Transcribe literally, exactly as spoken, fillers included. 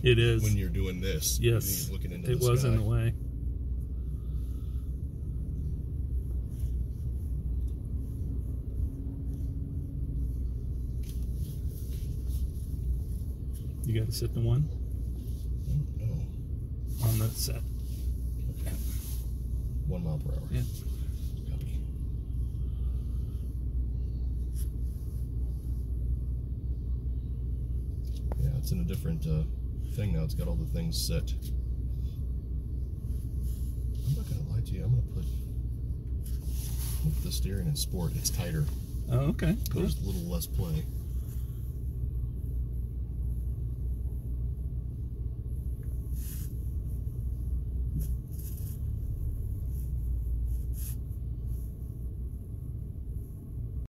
It is. When you're doing this. Yes. You're looking into it the was sky. in the way. You got to sit in one? No. On the set. Okay. One mile per hour. Yeah. Copy. Yeah, it's in a different uh, thing now. It's got all the things set. I'm not gonna lie to you. I'm gonna put, put the steering in sport. It's tighter. Oh, okay. There's a little less play.